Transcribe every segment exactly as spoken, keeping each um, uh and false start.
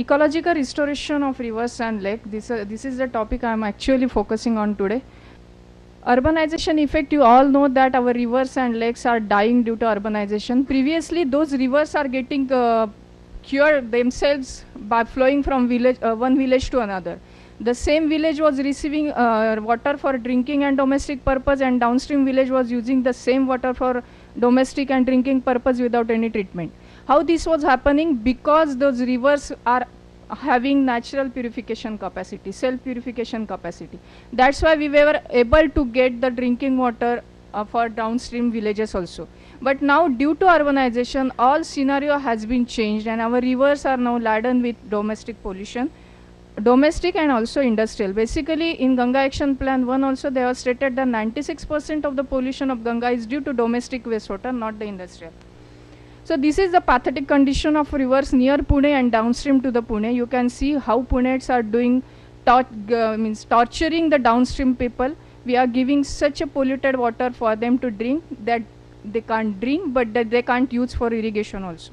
ecological restoration of rivers and lake. This, uh, this is the topic I am actually focusing on today. Urbanization effect, you all know that our rivers and lakes are dying due to urbanization. Previously, those rivers are getting uh, cured themselves by flowing from village, uh, one village to another. The same village was receiving uh, water for drinking and domestic purpose, and downstream village was using the same water for domestic and drinking purpose without any treatment. How this was happening? Because those rivers are having natural purification capacity, self-purification capacity. That's why we were able to get the drinking water uh, for downstream villages also. But now due to urbanization, all scenario has been changed, and our rivers are now laden with domestic pollution, domestic and also industrial. Basically, in Ganga Action Plan one also they have stated that ninety-six percent of the pollution of Ganga is due to domestic wastewater, not the industrial. So this is the pathetic condition of rivers near Pune and downstream to the Pune. You can see how Punetes are doing, tor uh, means torturing the downstream people. We are giving such a polluted water for them to drink that they can't drink, but that they can't use for irrigation also.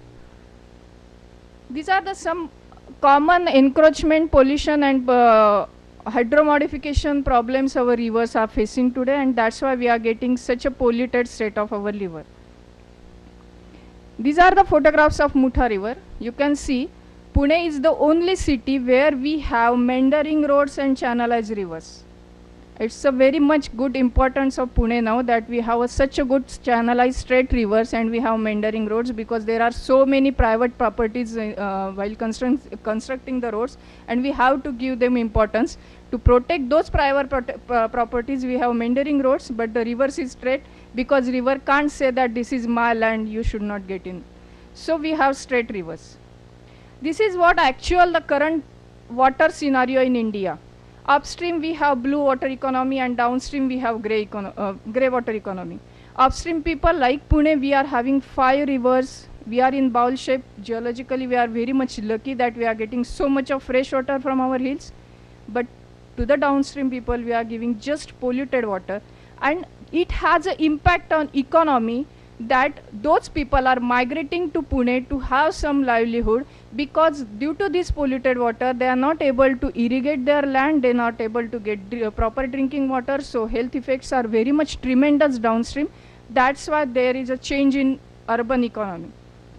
These are the some common encroachment, pollution and uh, hydromodification problems our rivers are facing today, and that's why we are getting such a polluted state of our river. These are the photographs of Mutha river. You can see Pune is the only city where we have meandering roads and channelized rivers. It's a very much good importance of Pune now that we have a, such a good channelized straight rivers and we have meandering roads, because there are so many private properties uh, while construct constructing the roads, and we have to give them importance. To protect those private prote uh, properties, we have meandering roads, but the rivers is straight, because river can't say that this is my land, you should not get in. So we have straight rivers. This is what actual the current water scenario in India. Upstream we have blue water economy, and downstream we have grey, uh, grey water economy. Upstream people like Pune, we are having five rivers. We are in bowl shape. Geologically we are very much lucky that we are getting so much of fresh water from our hills. But to the downstream people, we are giving just polluted water, and it has an impact on economy that those people are migrating to Pune to have some livelihood, because due to this polluted water they are not able to irrigate their land, they are not able to get dr uh, proper drinking water, so health effects are very much tremendous downstream. That's why there is a change in urban economy.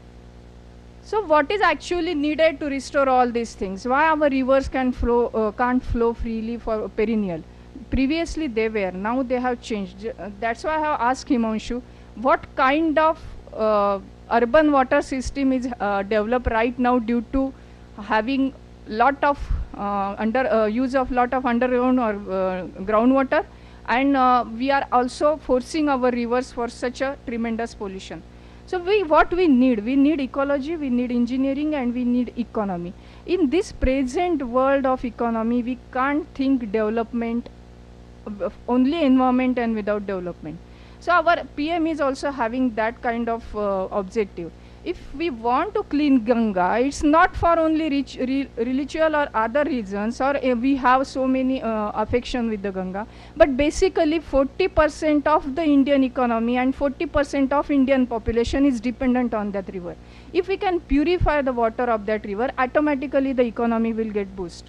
So what is actually needed to restore all these things? Why our rivers can flow, uh, can't flow freely for perennial? Previously they were, now they have changed. Uh, that's why I have asked Himanshu, what kind of uh, urban water system is uh, developed right now due to having lot of uh, under uh, use of lot of underground or uh, groundwater, and uh, we are also forcing our rivers for such a tremendous pollution. So we, what we need, we need ecology, we need engineering, and we need economy. In this present world of economy, we can't think development, only environment and without development. So our P M is also having that kind of uh, objective. If we want to clean Ganga, it's not for only rich, re, religious or other reasons, or uh, we have so many uh, affection with the Ganga, but basically forty percent of the Indian economy and forty percent of Indian population is dependent on that river. If we can purify the water of that river, automatically the economy will get boost.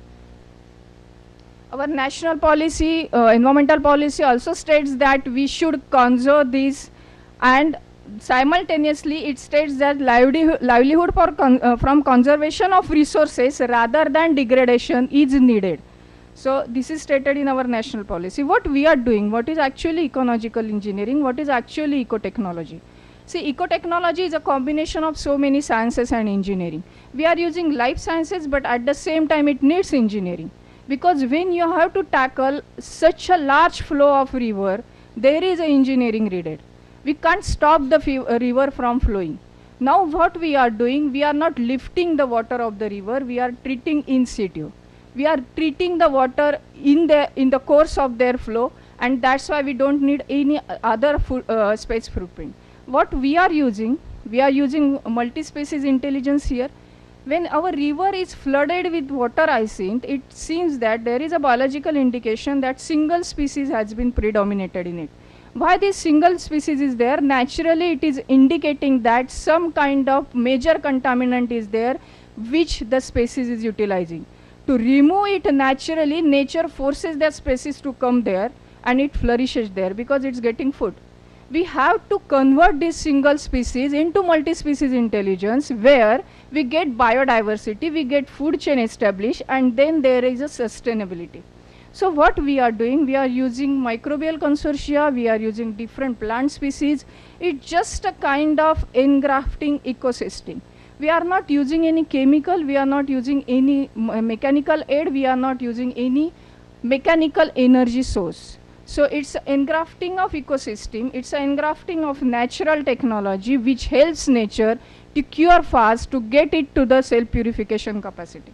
Our national policy, uh, environmental policy also states that we should conserve these, and simultaneously it states that livelihood, livelihood for con uh, from conservation of resources rather than degradation is needed. So this is stated in our national policy. What we are doing, what is actually ecological engineering, what is actually eco-technology? See, eco-technology is a combination of so many sciences and engineering. We are using life sciences, but at the same time it needs engineering. Because when you have to tackle such a large flow of river, there is a engineering needed. We can't stop the uh, river from flowing. Now what we are doing, we are not lifting the water of the river, we are treating in situ. We are treating the water in the, in the course of their flow, and that's why we don't need any other uh, space footprint. What we are using, we are using multi-species intelligence here. When our river is flooded with water hyacinth, it seems that there is a biological indication that single species has been predominated in it. Why this single species is there? Naturally it is indicating that some kind of major contaminant is there which the species is utilizing. To remove it naturally, nature forces that species to come there and it flourishes there because it's getting food. We have to convert this single species into multi-species intelligence where we get biodiversity, we get food chain established, and then there is a sustainability. So what we are doing, we are using microbial consortia, we are using different plant species. It's just a kind of engrafting ecosystem. We are not using any chemical, we are not using any mechanical aid, we are not using any mechanical energy source. So it's engrafting of ecosystem, it's an engrafting of natural technology which helps nature to cure fast, to get it to the self-purification capacity.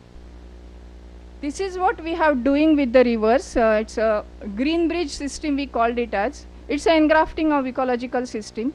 This is what we have doing with the rivers. Uh, it's a green bridge system we called it as. It's an engrafting of ecological system.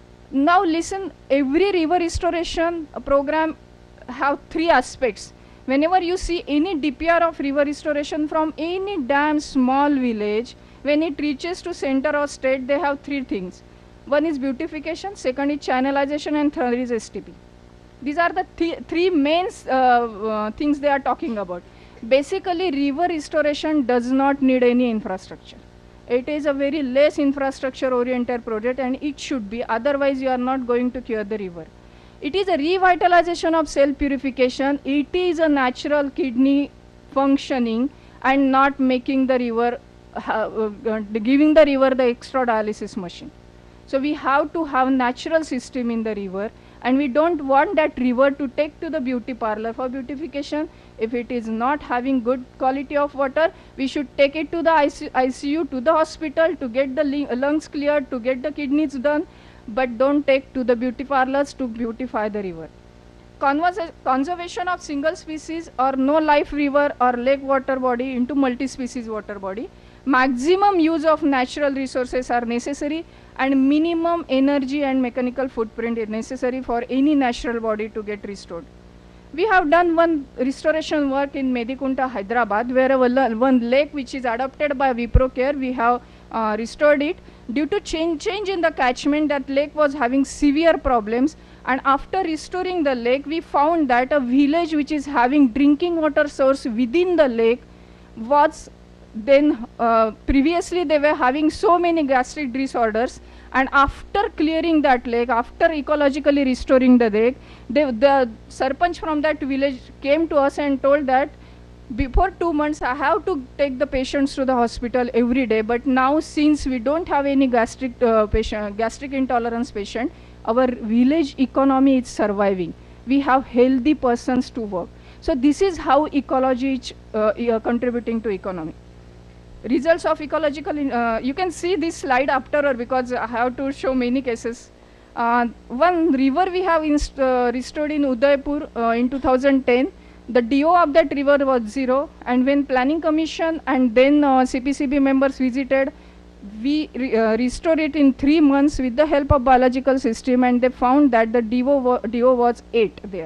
Now listen, every river restoration program have three aspects. Whenever you see any D P R of river restoration from any dam, small village, when it reaches to center or state, they have three things. One is beautification, second is channelization, and third is S T P. These are the th three main uh, uh, things they are talking about. Basically, river restoration does not need any infrastructure. It is a very less infrastructure oriented project and it should be, otherwise you are not going to cure the river. It is a revitalization of cell purification. It is a natural kidney functioning and not making the river, uh, uh, giving the river the extra dialysis machine. So we have to have natural system in the river, and we don't want that river to take to the beauty parlor for beautification. If it is not having good quality of water, we should take it to the I C U, to the hospital to get the lungs cleared, to get the kidneys done, but don't take to the beauty parlors to beautify the river. Conversa conservation of single species or no life river or lake water body into multi-species water body. Maximum use of natural resources are necessary, and minimum energy and mechanical footprint is necessary for any natural body to get restored. We have done one restoration work in Medikunta, Hyderabad, where a one lake which is adopted by ViproCare, we have uh, restored it. Due to change, change in the catchment, that lake was having severe problems, and after restoring the lake, we found that a village which is having drinking water source within the lake was then uh, previously they were having so many gastric disorders, and after clearing that lake, after ecologically restoring the lake, they, the sarpanch from that village came to us and told that before two months I have to take the patients to the hospital every day, but now since we don't have any gastric uh, patient, gastric intolerance patient, our village economy is surviving. We have healthy persons to work. So this is how ecology is uh, uh, contributing to economy. Results of ecological, uh, you can see this slide after, because I have to show many cases. Uh, one river we have inst uh, restored in Udaipur uh, in two thousand ten. The D O of that river was zero, and when planning commission and then uh, C P C B members visited, we re uh, restored it in three months with the help of biological system, and they found that the D O, D O was eight there.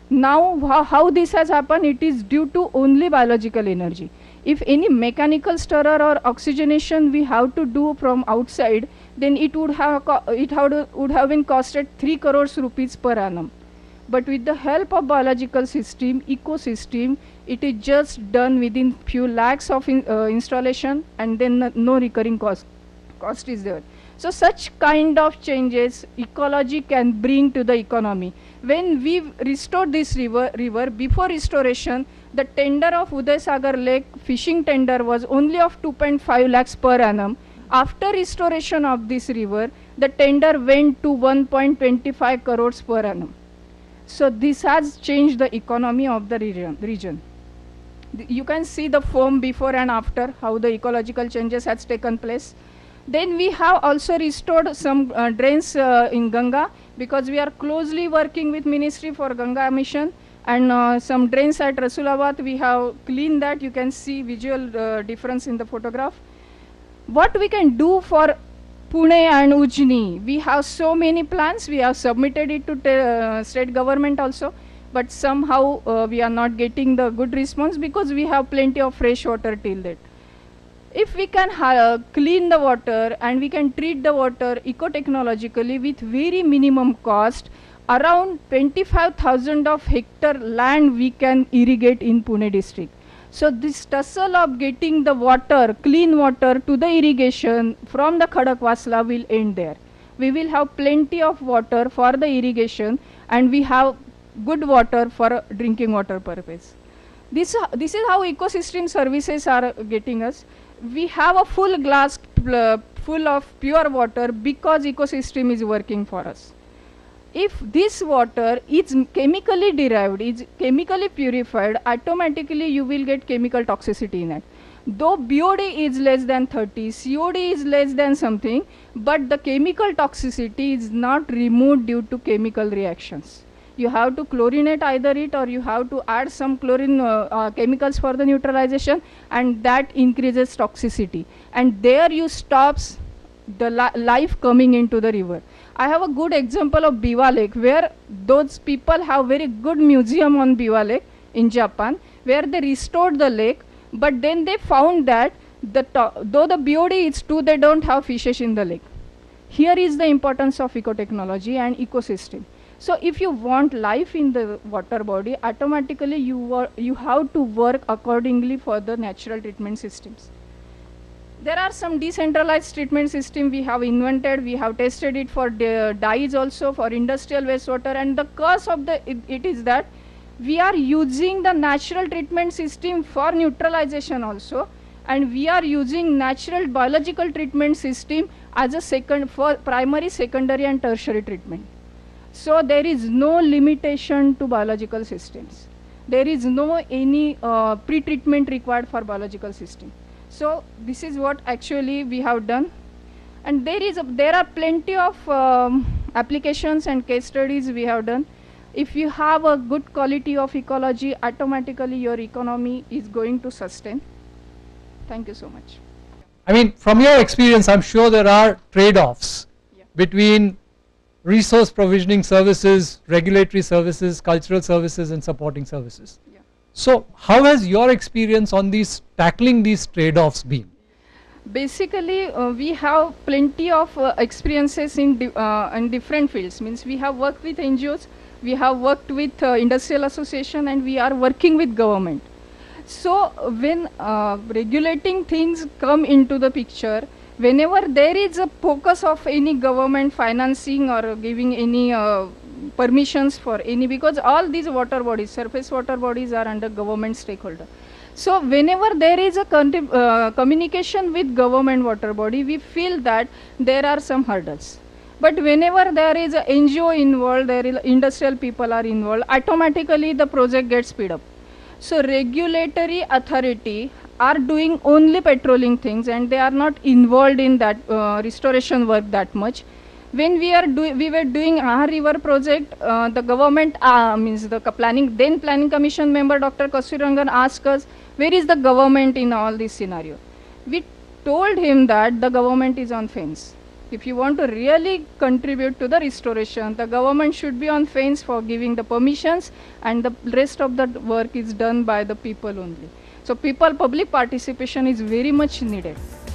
Now how, how this has happened, it is due to only biological energy. If any mechanical stirrer or oxygenation we have to do from outside, then it would have it have, would have been costed three crores rupees per annum. But with the help of biological system, ecosystem, it is just done within few lakhs of in, uh, installation, and then no, no recurring cost cost is there. So such kind of changes ecology can bring to the economy. When we restored this river, river before restoration, the tender of Uday Sagar Lake fishing tender was only of two point five lakhs per annum. After restoration of this river, the tender went to one point two five crores per annum. So this has changed the economy of the region. region. You can see the form before and after, how the ecological changes has taken place. Then we have also restored some uh, drains uh, in Ganga, because we are closely working with Ministry for Ganga Mission, and uh, some drains at Rasulabad, we have cleaned that. You can see visual uh, difference in the photograph. What we can do for Pune and Ujni, we have so many plans. We have submitted it to uh, state government also, but somehow uh, we are not getting the good response, because we have plenty of fresh water till that. If we can uh, clean the water and we can treat the water eco-technologically with very minimum cost, around twenty-five thousand of hectare land we can irrigate in Pune district. So this tussle of getting the water, clean water to the irrigation from the Khadakwasla will end there. We will have plenty of water for the irrigation, and we have good water for drinking water purpose. This, this is how ecosystem services are getting us. We have a full glass uh, full of pure water because ecosystem is working for us. If this water is chemically derived, is chemically purified, automatically you will get chemical toxicity in it. Though B O D is less than thirty, C O D is less than something, but the chemical toxicity is not removed due to chemical reactions. You have to chlorinate either it, or you have to add some chlorine uh, uh, chemicals for the neutralization, and that increases toxicity. And there you stops the li life coming into the river. I have a good example of Biwa Lake, where those people have very good museum on Biwa Lake in Japan, where they restored the lake, but then they found that the though the B O D is true, they don't have fishes in the lake. Here is the importance of ecotechnology and ecosystem. So if you want life in the water body, automatically you, you have to work accordingly for the natural treatment systems. There are some decentralized treatment system we have invented. We have tested it for dyes also, for industrial wastewater, and the cause of the it, it is that we are using the natural treatment system for neutralization also, and we are using natural biological treatment system as a second for primary, secondary and tertiary treatment. So there is no limitation to biological systems. There is no any uh, pre-treatment required for biological system. So this is what actually we have done, and there is a, there are plenty of um, applications and case studies we have done. If you have a good quality of ecology, automatically your economy is going to sustain. Thank you so much. I mean, from your experience, I'm sure there are trade-offs Yeah. between resource provisioning services, regulatory services, cultural services and supporting services. Yeah. So how has your experience on these tackling these trade-offs been? Basically, uh, we have plenty of uh, experiences in, di uh, in different fields. Means we have worked with N G Os, we have worked with uh, industrial association, and we are working with government. So when uh, regulating things come into the picture, whenever there is a focus of any government financing or giving any uh, permissions for any, because all these water bodies, surface water bodies are under government stakeholder. So whenever there is a uh, communication with government water body, we feel that there are some hurdles. But whenever there is an N G O involved, there is industrial people are involved, automatically the project gets speed up. So regulatory authority are doing only patrolling things, and they are not involved in that uh, restoration work that much. When we are do we were doing Ahar River project, uh, the government uh, means the planning then planning commission member Doctor Kasturirangan asked us, where is the government in all this scenario? We told him that the government is on fence. If you want to really contribute to the restoration, the government should be on fence for giving the permissions, and the rest of the work is done by the people only. So people, public participation is very much needed.